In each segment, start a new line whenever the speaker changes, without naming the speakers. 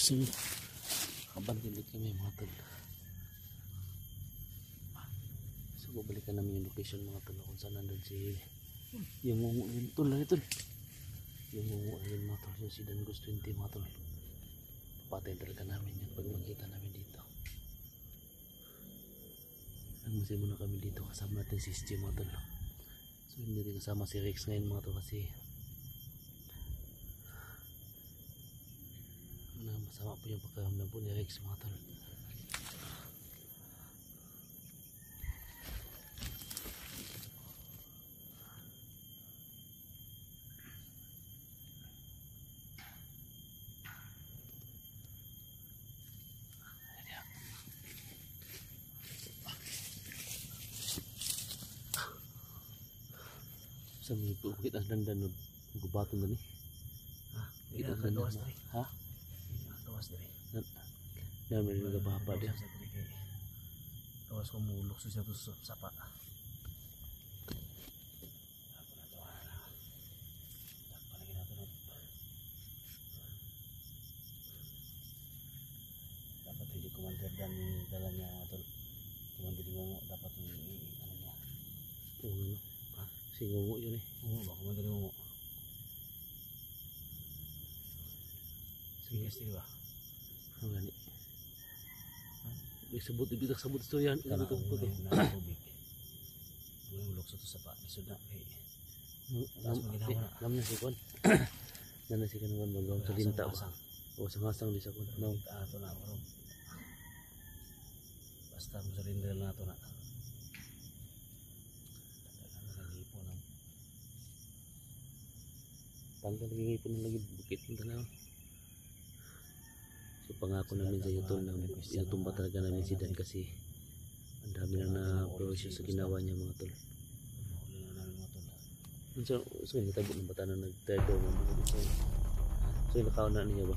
So, abandoned kami mga tol. So, babalikan namin yung location mga tol kung saan nandun si yung mungo yun tol. Yung mungo yun mga tol, yung si Dangos 20 mga tol. Papatayin talaga namin yun pag makita namin dito. Nagmasay muna kami dito, kasama natin si SG mga tol. So, hindi rin kasama si Rex ngayon mga tol kasi masama po yung pagkakamlan po ni Rex mga tol. Sa may bukit ang dandan gubaton na ni.
Kita kawas dari.
Ha?
Kawas dari.
Namin nagababa dia.
Kawas ko mulok susah tu sapa. Dapat jadi komandan dan dalamnya atau komandan ngomong dapat ini anunya.
Oh, ano? Si ngungo yun eh.
Oh, baka komandan ngomong. Sige, sige ba?
Ang gani. Isabot, ibitak sabot ito yan.
Karena
Ito po ito.
na tubig. Boleh mulok sa sapa. Isod na kay.
Lam na si Kwan. Nana si Kanuan magawang sa dinta ba? O sangasang di sa Kwan. No.
Ato na ako. Basta mo sa rindel na ito na. Nagipon ng
Tanggal nagingipon ng lagi bukit ng tanaw. So pangako namin sa ito na inutumba talaga namin si Dan kasi ang dami na na-prosyo sa ginawa niya mga tol. So yung natabot ng bata na nag-terdo ng mga dito. So yung nakaon na niya ba?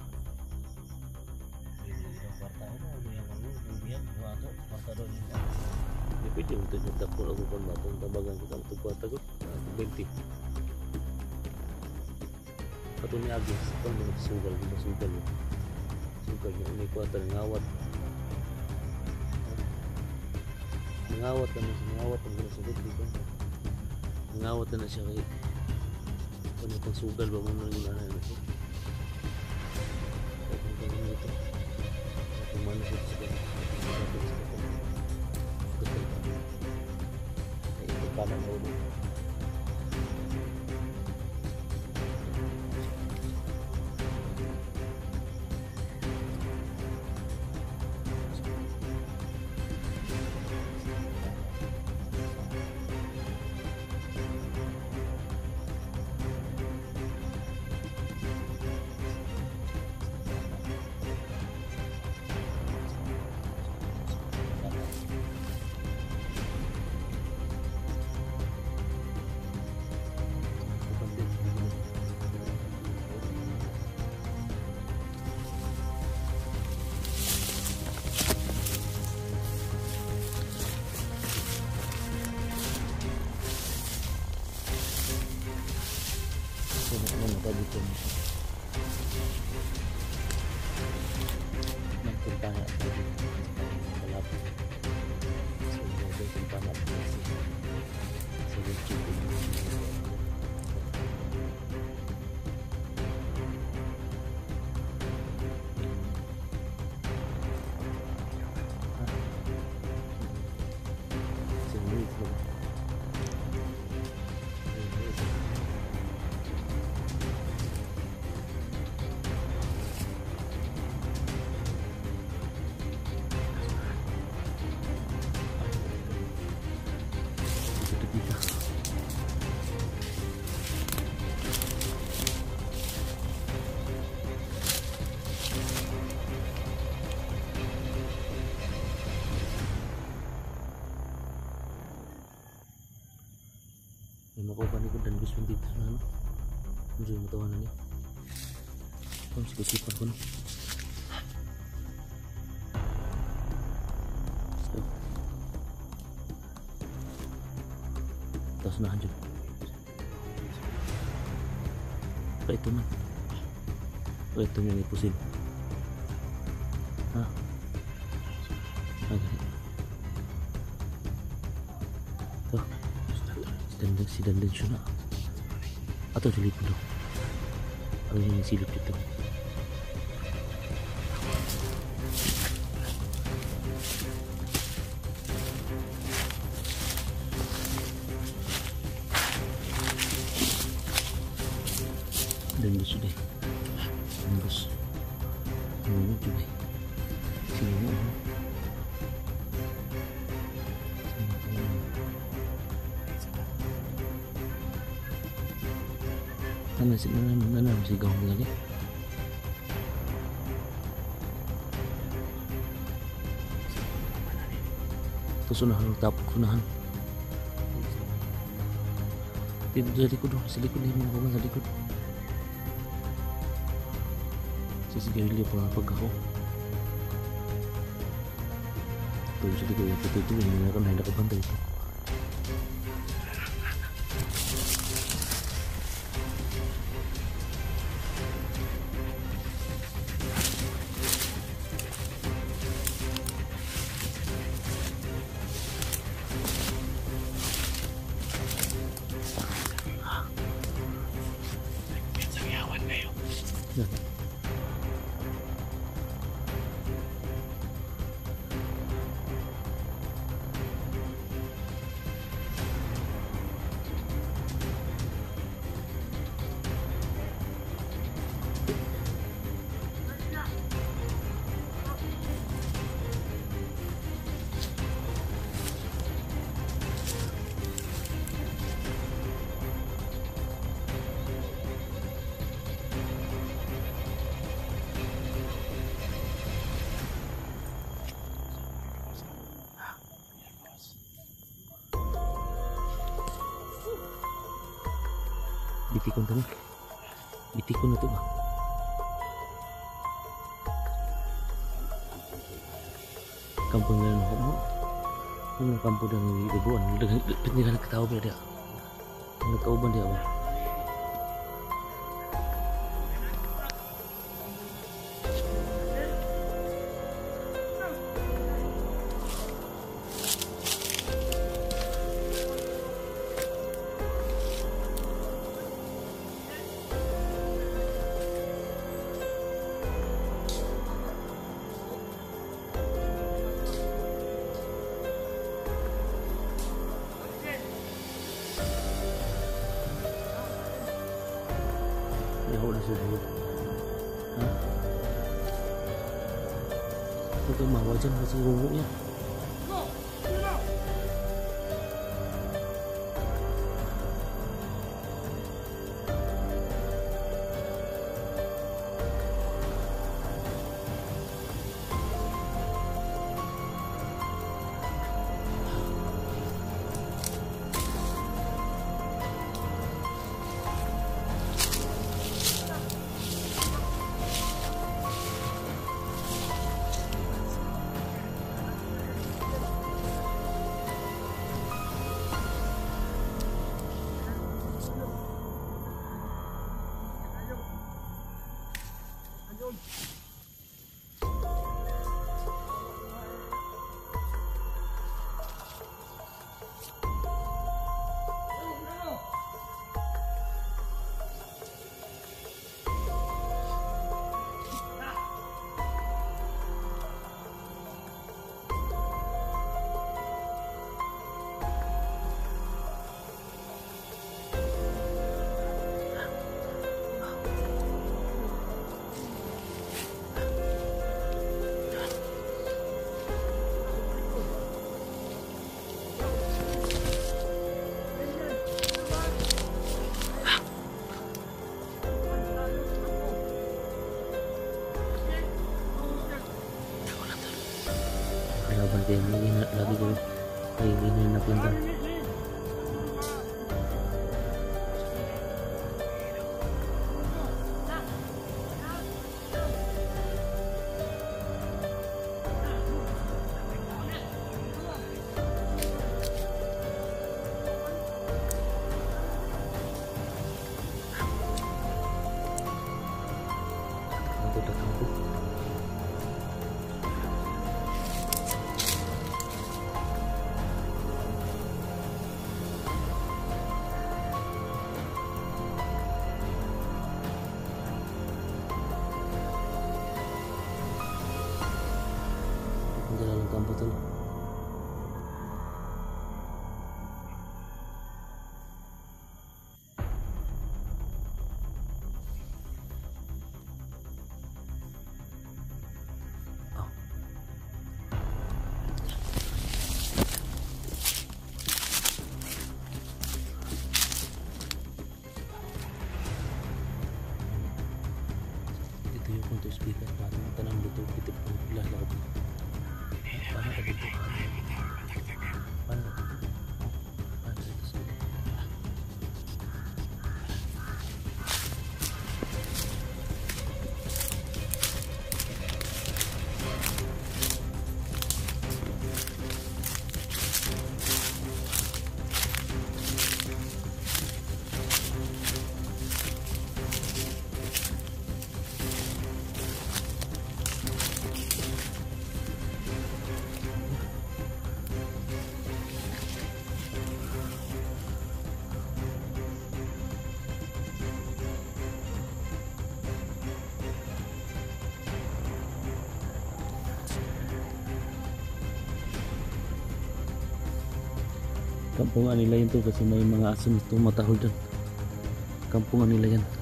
kwarta ko na yung ano, bubihan, buwato, kwarta doon yung
Hindi pwede yung nagtapon ako kung batong tabagan ko sa kwarta ko. 20. Kato ni Agnes, ito ang mga sugal, sugal niya, may kwarta, nangawat ang mga sugot dito. Nangawat na siya kay ano pang sugal ba mo nang inanay na siya. Kapag ganyan ito. Kapag manasip sa kanya. Kaya ito pala na ulo. Tadi pun tentang gelap sebagai tempat sedikit makuha ni ko dan gusto dito na ano. Medyo matawanan niya. Kung sikasipan ko na. So. Tapos na dyan. Kaya ito man. Kaya ito man ipusin. Ha? Agak. Tuh, si Dandan siya na. Atau silip dulu. Ada yang silip itu. Dan sudah terus ini juga sini mana si gawang lagi itu sunahan tapuk sunahan itu jadi kudu selikut nih mau ngomong selikut sisigilyo pa pag ako ito yung siligyo ito yung meron na nakabantay ito bitikon tanah bitikon itu bang kampung yang homo ini kampung yang ribuan dengan pentingnya ketawa dia kauban dia bang udah sudah itu mah wajan masih bumbunya bantai ini lagi dulu kayak gini enak banget Kampungan nila yun to kasi may mga aso nito matahol dyan. Kampungan nila yan.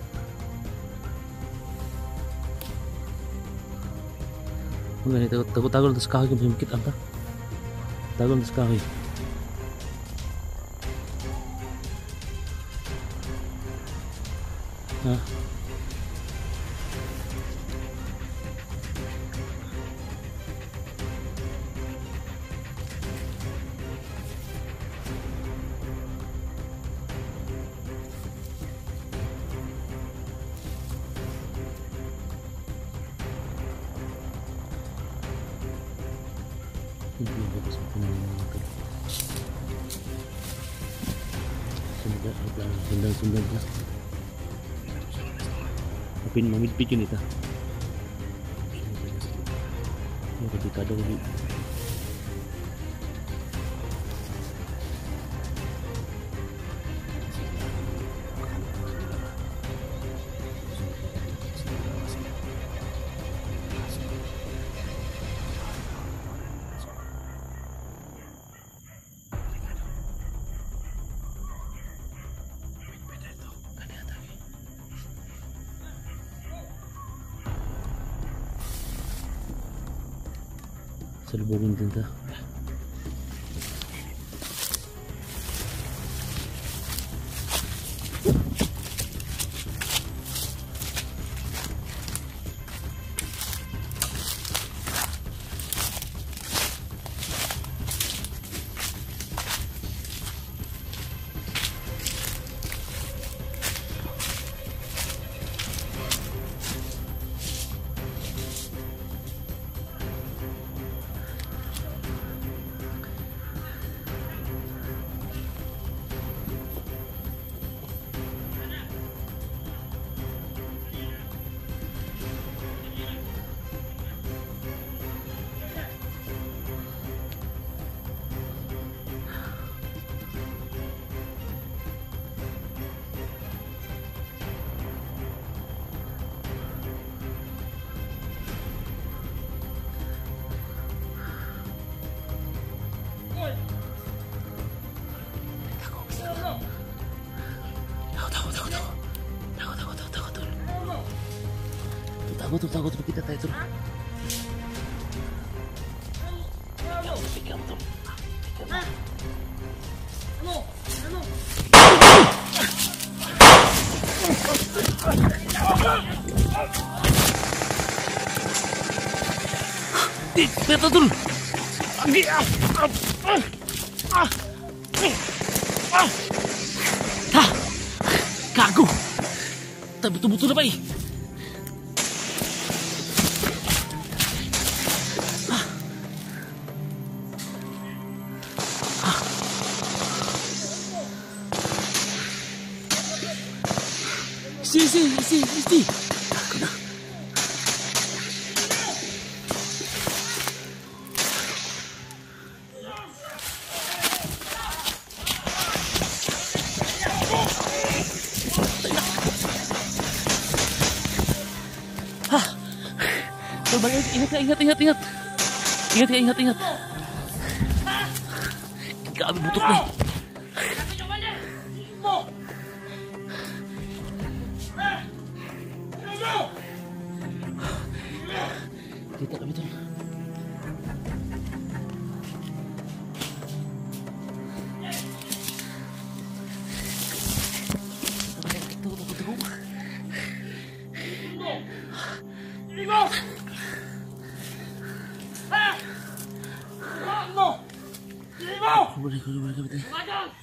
Ang ganito, tago-tago na sa kahoy kung sumikit ang ka. Tago na sa kahoy. Ha? Hindi ba sa pangangakal? Sundan na. Apin mamidpit yun ita. Mga dekada ulit. Salubungin din ta. Takut kita tayo tuh. Betul tuh. Kagu. Tapi betul-betul apa ini? Si. Ingat. Kami butuh nih. Kita kami tuh. Boleh.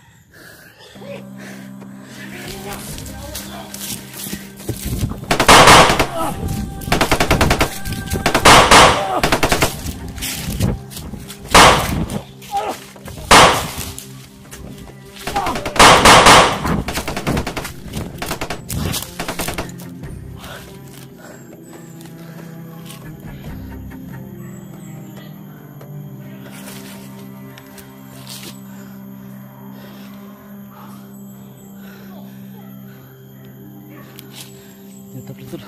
Tetap betul.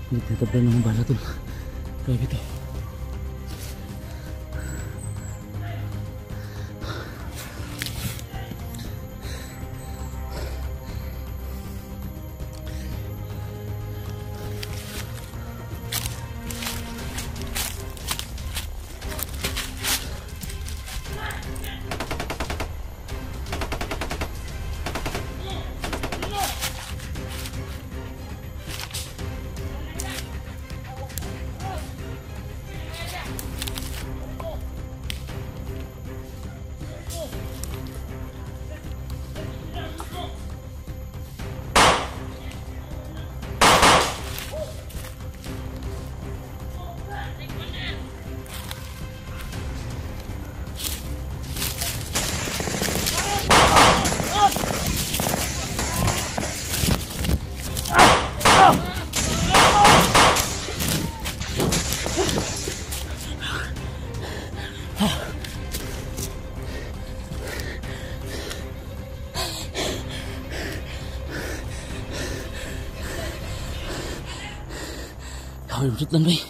Hindi tinatablan ng bala tol. Grabe ito. Ay, bersut lang ba eh.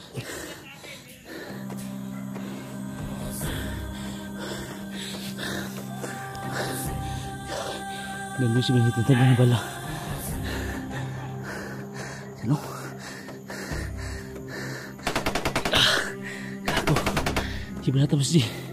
Dan may sibing hitin tabi ng bala. Sino? Gago. Si Balata Mas di.